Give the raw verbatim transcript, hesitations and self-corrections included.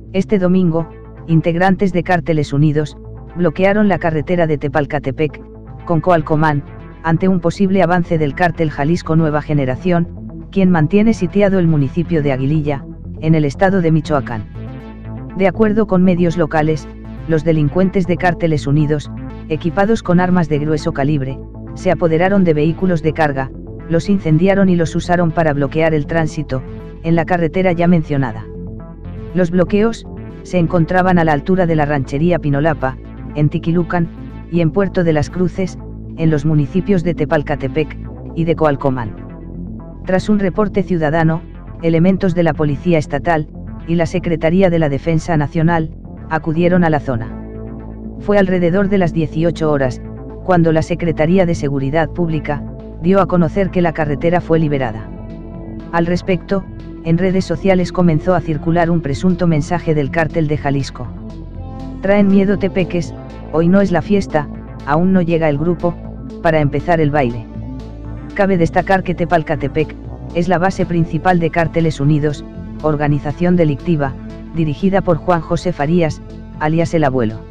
Este domingo, integrantes de Cárteles Unidos, bloquearon la carretera de Tepalcatepec, con Coalcomán, ante un posible avance del cártel Jalisco Nueva Generación, quien mantiene sitiado el municipio de Aguililla, en el estado de Michoacán. De acuerdo con medios locales, los delincuentes de Cárteles Unidos, equipados con armas de grueso calibre, se apoderaron de vehículos de carga, los incendiaron y los usaron para bloquear el tránsito, en la carretera ya mencionada. Los bloqueos se encontraban a la altura de la ranchería Pinolapa, en Tiquilucan, y en Puerto de las Cruces, en los municipios de Tepalcatepec y de Coalcomán. Tras un reporte ciudadano, elementos de la Policía Estatal y la Secretaría de la Defensa Nacional acudieron a la zona. Fue alrededor de las dieciocho horas, cuando la Secretaría de Seguridad Pública dio a conocer que la carretera fue liberada. Al respecto, en redes sociales comenzó a circular un presunto mensaje del Cártel de Jalisco. Traen miedo tepeques, hoy no es la fiesta, aún no llega el grupo, para empezar el baile. Cabe destacar que Tepalcatepec es la base principal de Cárteles Unidos, organización delictiva, dirigida por Juan José Farías, alias El Abuelo.